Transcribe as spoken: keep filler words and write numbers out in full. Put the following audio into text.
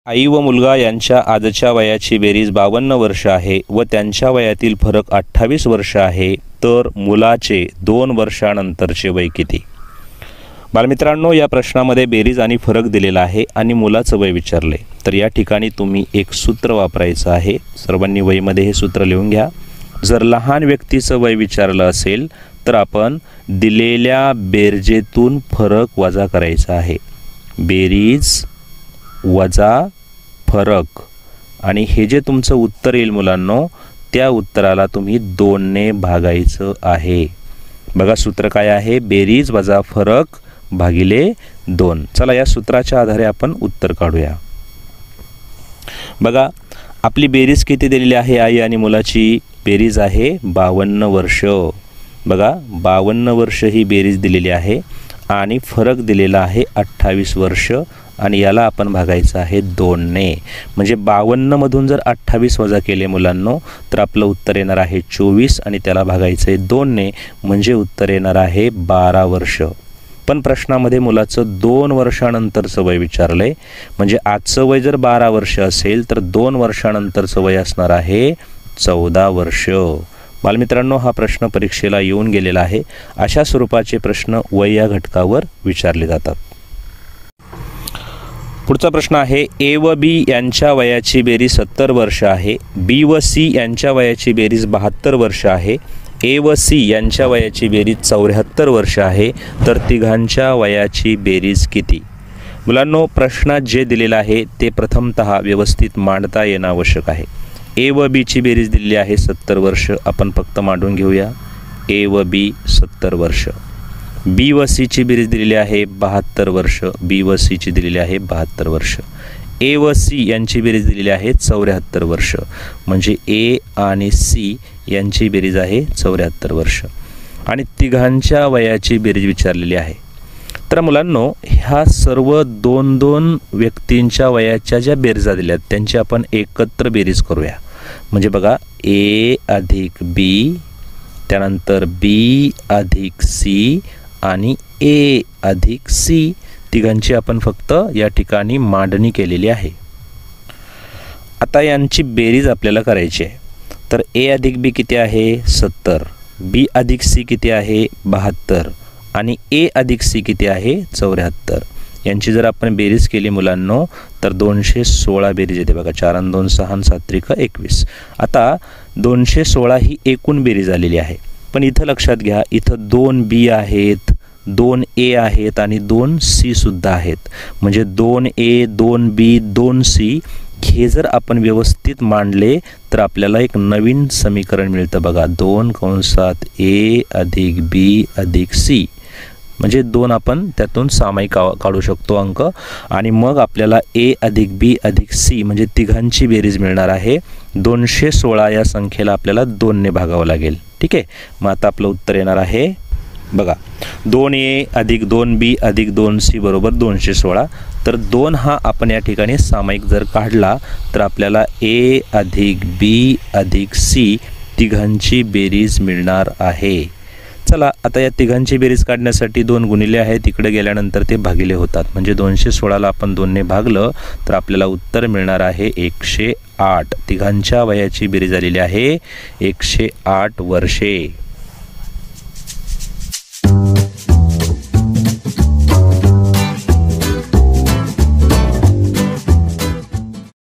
आई व मुलगा यांच्या आजच्या वयाची बेरीज बावन्न वर्ष आहे व त्यांच्या वयातील फरक अठ्ठावीस वर्ष आहे, तर मुलाचे दोन वर्षानंतरचे वय किती? बालमित्रांनो, या प्रश्नामध्ये बेरीज आणि फरक दिलेला आहे आणि मुलाचं वय विचारले. तर या ठिकाणी तुम्ही एक सूत्र वापरायचं आहे. सर्वांनी वयमध्ये हे सूत्र लिहून घ्या. जर लहान व्यक्तीचं वय विचारलं असेल तर आपण दिलेल्या बेरजेतून फरक वजा करायचा आहे. बेरीज वजा फरक, आणि हे जे तुमचं उत्तर येईल मुलांनो, त्या उत्तराला तुम्ही दोनने भागायचं आहे. बघा सूत्र काय आहे? बेरीज वजा फरक भागिले दोन. चला या सूत्राच्या आधारे आपण उत्तर काढूया. बघा आपली बेरीज किती दिलेली आहे? आई आणि मुलाची बेरीज आहे बावन्न वर्ष. बघा बावन्न वर्ष ही बेरीज दिलेली आहे आणि फरक दिलेला आहे अठ्ठावीस वर्ष, आणि याला आपण भागायचं आहे दोनने. म्हणजे बावन्नमधून जर अठ्ठावीस वजा केले मुलांनो तर आपलं उत्तर येणार आहे चोवीस, आणि त्याला भागायचं आहे दोनने, म्हणजे उत्तर येणार आहे बारा वर्ष. पण प्रश्नामध्ये मुलाचं दोन वर्षानंतरचं वय विचारलं आहे. म्हणजे आजचं वय जर बारा वर्ष असेल तर दोन वर्षानंतरचं वय असणार आहे चौदा वर्ष. बालमित्रांनो, हा प्रश्न परीक्षेला येऊन गेलेला आहे. अशा स्वरूपाचे प्रश्न वय या घटकावर विचारले जातात. पुढचा प्रश्न आहे, ए व बी यांच्या वयाची बेरीज सत्तर वर्ष आहे. बी व सी यांच्या वयाची बेरीज बहात्तर वर्ष आहे. ए व सी यांच्या वयाची बेरीज चौऱ्याहत्तर वर्ष आहे. तर तिघांच्या वयाची बेरीज किती? मुलांनो, प्रश्नात जे दिलेलं आहे ते प्रथमतः व्यवस्थित मांडता येणं आवश्यक आहे. ए व बीची बेरीज दिलेली आहे सत्तर वर्ष. आपण फक्त मांडून घेऊया. ए व बी सत्तर वर्ष. बी व सीची बेरीज दिलेली आहे बहात्तर वर्ष. बी व सीची दिलेली आहे बहात्तर वर्ष. ए व सी यांची बेरीज दिलेली आहे चौऱ्याहत्तर वर्ष. म्हणजे ए आणि सी यांची बेरीज आहे चौऱ्याहत्तर वर्ष, आणि तिघांच्या वयाची बेरीज विचारलेली आहे. तर मुलांनो, ह्या सर्व दोन दोन व्यक्तींच्या वयाच्या ज्या बेरजा दिल्यात त्यांची आपण एकत्र बेरीज करूया. म्हणजे बघा, ए अधिक बी, त्यानंतर बी अधिक सी आणि ए अधिक सी, तिघांची आपण फक्त या ठिकाणी मांडणी केलेली आहे. आता यांची बेरीज आपल्याला करायची आहे. तर ए अधिक बी किती आहे? सत्तर. बी अधिक सी किती आहे? बहात्तर. आणि ए अधिक सी किती आहे? चौऱ्याहत्तर. यांची जर आपण बेरीज केली मुलांनो तर दोनशे सोळा बेरीज येते. बघा, चार आणि दोन सहा आणि सात त्रिक एकवीस. आता दोनशे सोळा ही एकूण बेरीज आलेली आहे. पण इथं लक्षात घ्या, इथं दोन बी आहेत, दोन ए आहेत आणि दोन सी सुद्धा आहेत. म्हणजे दोन ए, दोन बी, दोन सी हे जर आपण व्यवस्थित मांडले तर आपल्याला एक नवीन समीकरण मिळतं. बघा, दोन कंसात ए अधिक बी अधिक सी, म्हणजे दोन आपण त्यातून सामायिक काढू शकतो अंक, आणि मग आपल्याला ए अधिक बी अधिक सी म्हणजे तिघांची बेरीज मिळणार आहे. दोनशे सोळा या संख्येला आपल्याला दोनने भागावं लागेल. ठीक आहे. मग आता आपलं उत्तर येणार आहे, बघा, दोन ए अधिक दोन बी अधिक दोन सी बरोबर दोनशे सोळा. तर दोन हा आपण या ठिकाणी सामायिक जर काढला तर आपल्याला ए अधिक बी अधिक सी तिघांची बेरीज मिळणार आहे. चला आता या तिघांची बेरीज काढण्यासाठी दोन गुणिले आहेत, तिकडे गेल्यानंतर ते भागिले होतात. म्हणजे दोनशे सोळाला आपण दोनने भागलं तर आपल्याला उत्तर मिळणार आहे एकशे आठ. तिघांच्या वयाची बेरीज आलेली आहे एकशे आठ वर्षे.